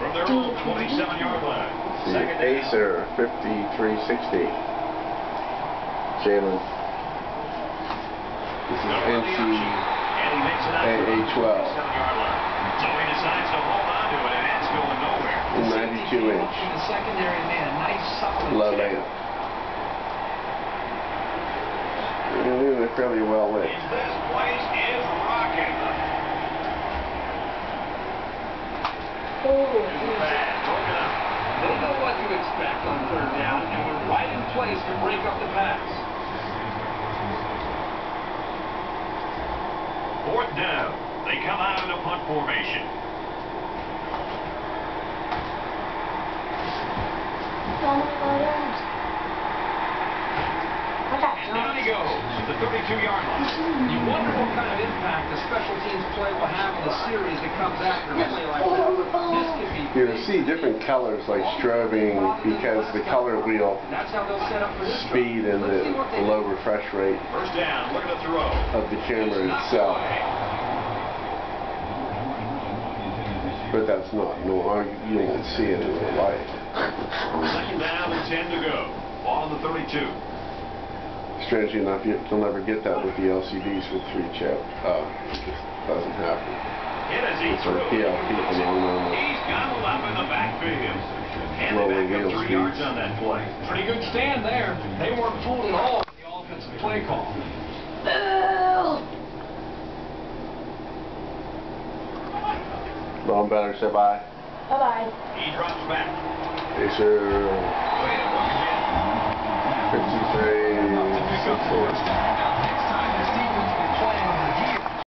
from their own 27-yard line. The Acer 5360. Jalen. This is NCAA 12. So he decides to hold on to it, and it's going nowhere. 92-inch. The secondary man, a nice solid Low layup. They're fairly well lit. This place is rocking. They know what to expect on third down, and we're right in place to break up the pass. Fourth down. They come out in a punt formation. Down he goes at the 32-yard line. You wonder what kind of impact the special teams play will have in the series that comes after a play like that. This could be You'll see different colors like strobing because the color wheel, that's how they'll set up for this speed, and the low refresh rate First down. Look at the throw. of the camera itself. But that's not normal. You won't see it in real life. Second down and 10 to go. Ball on the 32. Strangely enough, you'll never get that with the LCDs with 3 chip. It just doesn't happen. Hit as he It's threw. like PLP phenomenon. He's got him up in the backfield. And Lower they back up wheel 3 yards speeds. on that play. pretty good stand there. They weren't fooled at all with the offensive play call. Long better say bye. Bye-bye. He drops back. Acer Way to look again. 53 64.